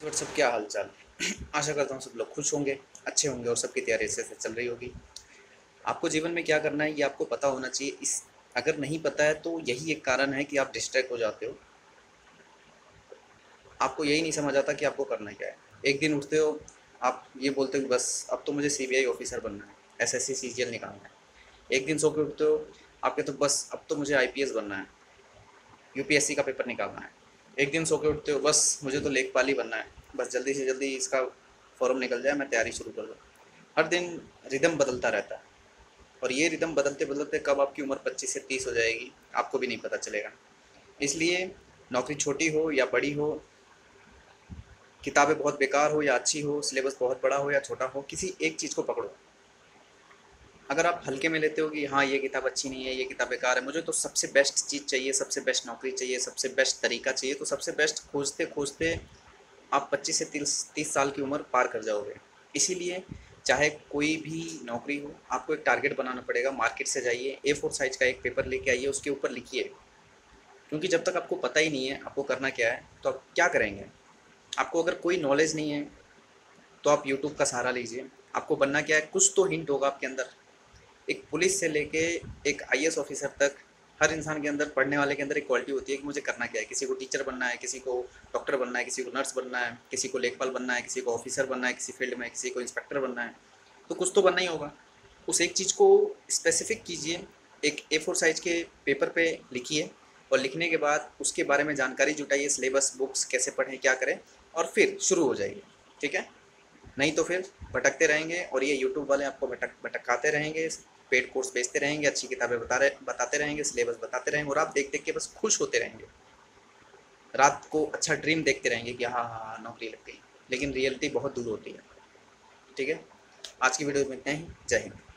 और सब क्या हाल चाल। आशा करता हूँ सब लोग खुश होंगे, अच्छे होंगे और सबकी तैयारी अच्छे से चल रही होगी। आपको जीवन में क्या करना है ये आपको पता होना चाहिए। इस अगर नहीं पता है तो यही एक कारण है कि आप डिस्ट्रैक्ट हो जाते हो। आपको यही नहीं समझ आता कि आपको करना क्या है। एक दिन उठते हो, आप ये बोलते हो कि बस अब तो मुझे सीबीआई ऑफिसर बनना है, एसएससी सीजीएल निकालना है। एक दिन सो के उठते हो, आप कहते हो बस अब तो मुझे आईपीएस बनना है, यूपीएससी का पेपर निकालना है। एक दिन सो के उठते हो, बस मुझे तो लेखपाल ही बनना है, बस जल्दी से जल्दी इसका फॉर्म निकल जाए, मैं तैयारी शुरू कर दूँ। हर दिन रिदम बदलता रहता है, और ये रिदम बदलते बदलते कब आपकी उम्र 25 से 30 हो जाएगी आपको भी नहीं पता चलेगा। इसलिए नौकरी छोटी हो या बड़ी हो, किताबें बहुत बेकार हो या अच्छी हो, सिलेबस बहुत बड़ा हो या छोटा हो, किसी एक चीज़ को पकड़ो। अगर आप हल्के में लेते हो कि हाँ ये किताब अच्छी नहीं है, ये किताब बेकार है, मुझे तो सबसे बेस्ट चीज़ चाहिए, सबसे बेस्ट नौकरी चाहिए, सबसे बेस्ट तरीका चाहिए, तो सबसे बेस्ट खोजते खोजते आप 25 से 30 साल की उम्र पार कर जाओगे। इसीलिए चाहे कोई भी नौकरी हो, आपको एक टारगेट बनाना पड़ेगा। मार्केट से जाइए, A4 साइज का एक पेपर लेके आइए, उसके ऊपर लिखिए। क्योंकि जब तक आपको पता ही नहीं है आपको करना क्या है तो आप क्या करेंगे। आपको अगर कोई नॉलेज नहीं है तो आप यूट्यूब का सहारा लीजिए। आपको बनना क्या है, कुछ तो हिंट होगा आपके अंदर। एक पुलिस से लेके एक आईएएस ऑफिसर तक, हर इंसान के अंदर, पढ़ने वाले के अंदर एक क्वालिटी होती है कि मुझे करना क्या है। किसी को टीचर बनना है, किसी को डॉक्टर बनना है, किसी को नर्स बनना है, किसी को लेखपाल बनना है, किसी को ऑफिसर बनना है किसी फील्ड में, किसी को इंस्पेक्टर बनना है। तो कुछ तो बनना ही होगा। उस एक चीज़ को स्पेसिफिक कीजिए, एक A4 साइज के पेपर पे लिखिए, और लिखने के बाद उसके बारे में जानकारी जुटाइए, सिलेबस, बुक्स कैसे पढ़ें, क्या करें, और फिर शुरू हो जाइए। ठीक है। नहीं तो फिर भटकते रहेंगे, और ये यूट्यूब वाले आपको भटकाते रहेंगे, पेड कोर्स बेचते रहेंगे, अच्छी किताबें बताते रहेंगे, सिलेबस बताते रहेंगे, और आप देख देख के बस खुश होते रहेंगे। रात को अच्छा ड्रीम देखते रहेंगे कि हाँ हाँ हाँ नौकरी लग गई, लेकिन रियलिटी बहुत दूर होती है। ठीक है। आज की वीडियो में इतना ही। जय हिंद।